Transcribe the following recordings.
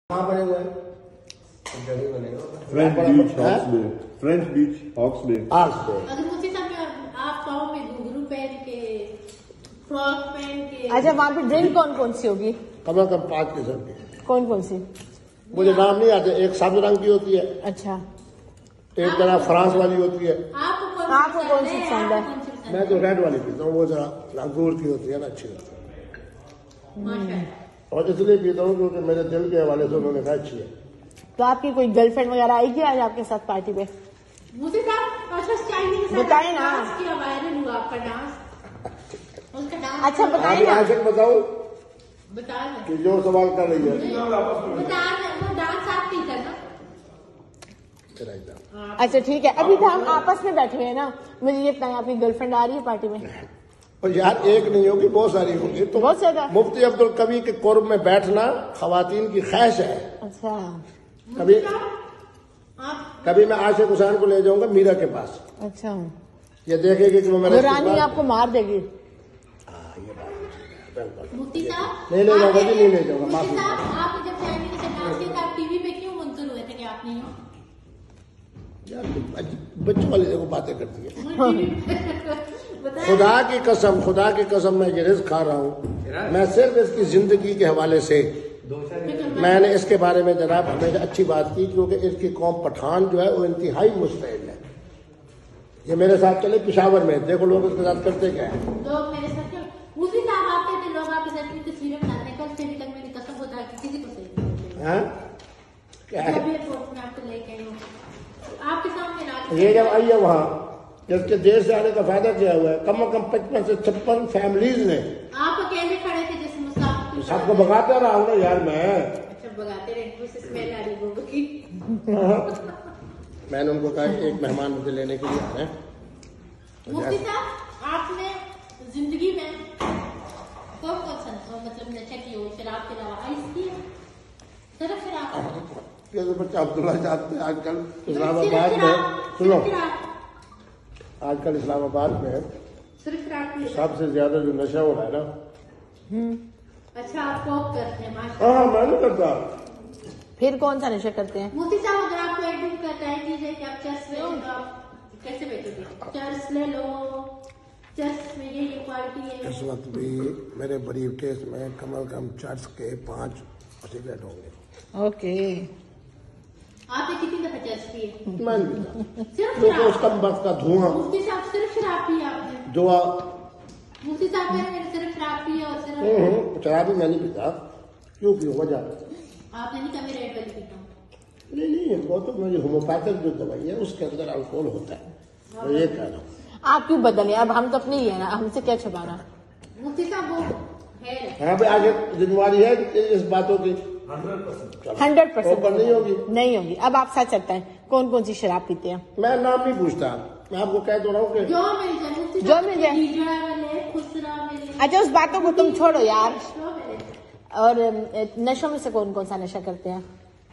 कहाँ बने हुए हैं? French Beach Hawke's Bay. अगर मुझे आप पाओ में घुंघरू पहन के, फ्रॉक पहन के। अच्छा, वहाँ पे ड्रिंक कौन कौन सी होगी? कम से कम 5 किस्म की। कौन कौन सी? मुझे नाम नहीं आते। एक सब्ज रंग की होती है, अच्छा, एक जरा फ्रांस वाली होती है। आपको कौन सी पसंद है? मैं तो रेड वाली पीता हूँ, वो जरा अंगूर की होती है ना, अच्छी लगती है। और इसलिए पीता हूँ क्योंकि मेरे दिल के हवाले से उन्होंने कहा अच्छी है। तो आपकी कोई गर्लफ्रेंड वगैरह आएगी आज आपके साथ पार्टी पे? मुझे बताए ना। वायरल हुआ आपका डांस, उसका डांस। अच्छा बताए ना। आशिक बताओ बता कि जो सवाल कर रही है वो डांस आप नहीं करना। अच्छा ठीक है, अभी तो हम आपस में बैठे हुए हैं ना, मुझे ये बताएं आपकी गर्लफ्रेंड आ रही है पार्टी में? और यार एक नहीं होगी, बहुत सारी होगी। तो बहुत ज्यादा। मुफ्ती अब्दुल कवी के कुर्ब में बैठना खवातीन की ख्वाहिश है। अच्छा, कभी मैं आशिक हुसैन को ले जाऊंगा मीरा के पास। अच्छा, ये देखेगी कि वो मेरा रानी आपको मार देगी। मुफ्ती साहब नहीं ले जाऊंगा जी, नहीं ले जाऊंगा, माफी। आप जब फैमिली के साथ डांस किया था, आप टीवी पे क्यों मुंतजिर हुए थे कि आप नहीं हो? यार बच्चों वाली देखो बातें करती है। खुदा की कसम मैं ये रिस्क खा रहा हूँ। मैं सिर्फ इसकी जिंदगी के हवाले से मैंने इसके बारे में जनाब हमेशा अच्छी बात की, क्योंकि इसकी कौम पठान जो है वो इंतहाई मुस्तैद है। ये मेरे साथ चले पेशावर में, देखो लोग उसके साथ करते क्या है। लोग मेरे साथ उसी साहब आप कहते लोग आपके साथ की तस्वीरें बनाते हैं। कल से भी तक मेरी कसम होता है कि किसी को सही हाँ क्या है? मैं आपको लेके आई हूँ आपके सामने। ये जब आई है वहाँ, जिसके देश से आने का फायदा क्या हुआ है? कम से कम 55 से 56 फैमिलीज ने। आप अकेले खड़े थे जैसे मुसाफिर। सबको भगाता रहा हूँ ना यार मैं। अच्छा, भगाते रहे, उससे स्मेल आ रही गोबर की। मैंने उनको कहा कि एक मेहमान मुझे लेने के लिए आ रहे हैं। मुफ्ती साहब, आपने जिंदगी में कौन कौन सा मतलब नशा की हो? शराब के अलावा आइस की है? सिर्फ शराब? ये तो बच्चा अब्दुल्ला चाहते हैं आजकल इस्लामाबाद में। सुनो, आजकल इस्लामाबाद में सिर्फ शराब की? सबसे ज्यादा जो नशा हो रहा है ना। अच्छा, आप कॉप करते हैं? माशाल्लाह। हाँ, मैं नहीं करता। फिर कौन सा नशा करते हैं? मुफ्ती साहब, अगर आपको एक दिन कहता है कि आप चर्च ले लो, तो आप कैसे बैठोगे? चर्च ले लो, चर्च में ये क्वालिटी है। इस वक्त भी मेरे ब्रीफ केस में कम से कम चर्च के 5 सिगरेट होंगे। ओके, आपने कितनी दफा चर्च पिए? मैं नहीं पीता, सिर्फ क्योंकि शराब? उसका वक्त का धुआं। मुफ्ती साहब, सिर्फ शराब पी आपने? दुआ मुफ्ती साहब मैंने सिर्फ शराब पी और सिर्फ शराब भी मैं नहीं पीता। क्यों पीऊँ? वजह आपने नहीं कभी रेड वाली पीता? नहीं, वो तो मेरी होम्योपैथिक जो दवाई है उसके अंदर अल्कोहल होता है, मैं ये कह रहा हूँ। आप क्यों बदले? अब हम तो अपनी ही है ना, हमसे क्या छुपाना? मुफ्ती साहब वो है हाँ भाई, आगे जिम्मेवारी है इस बातों की। 100% नहीं होगी, नहीं होगी। अब आप सच सकते हैं, कौन कौन सी शराब पीते हैं? मैं नाम नहीं पूछता, मैं आपको कह तो रहा हूँ कि जो मिल जाए। मुफ्ती जो साहब मिल जाए। हीजड़ा मिले, खुसरा मिले। अच्छा, उस बातों को तुम छोड़ो यार। जो मिले। और नशों में से कौन कौन सा नशा करते हैं?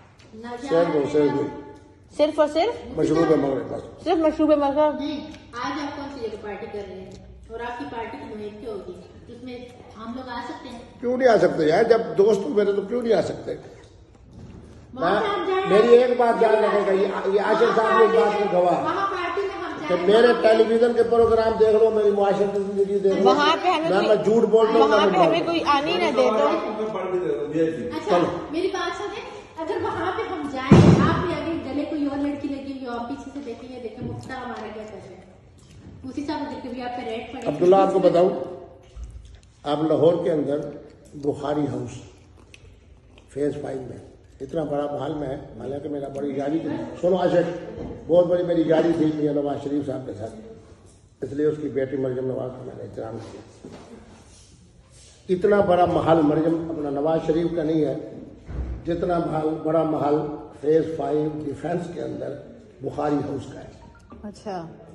सिर्फ और सिर्फ मशरूब मगरब, सिर्फ मशरूब मगरब। आज आप कौन सी जगह पार्टी कर रहे हैं और आपकी पार्टी की नोयत क्या होगी? उसमें हम लोग आ सकते हैं? क्यों नहीं आ सकते यार? जब दोस्त मेरे तो क्यों नहीं आ सकते? वहाँ पे हम जाएं। मेरी एक बात ध्यान रखेगा, ये आशिक साहब इस बात में गवाह। वहाँ पार्टी में हम तो जाएं। मेरे टेलीविजन के प्रोग्राम देख लो, मेरी मुआशरती जिंदगी देख लो। वहाँ पे हमें मैं झूठ बोल रहा हूँ, वहाँ पे हमें कोई आने ना दे तो। अच्छा, मेरी बात सुने, अगर वहाँ पे हम जाएं, आप भी अगर गले कोई और लड़की लगी हुई, आप पीछे से देखेंगे, देखें मुफ्ता हमारा क्या कर रहे हैं। उसी साहब अगर कभी आप पे रेड पड़े। अब्दुल्ला, आपको बताऊं, आप लाहौर के अंदर बुखारी हाउस फेज 5 में इतना बड़ा महल में है। हालांकि मेरा बड़ी यारी थी, सुनो आशिक, बहुत बड़ी मेरी यारी थी मियां नवाज शरीफ साहब के साथ, इसलिए उसकी बेटी मरियम नवाज का मैंने एहतराम किया। इतना बड़ा महल मरियम अपना नवाज शरीफ का नहीं है जितना बड़ा महल फेज 5 डिफेंस के अंदर बुखारी हाउस का है। अच्छा,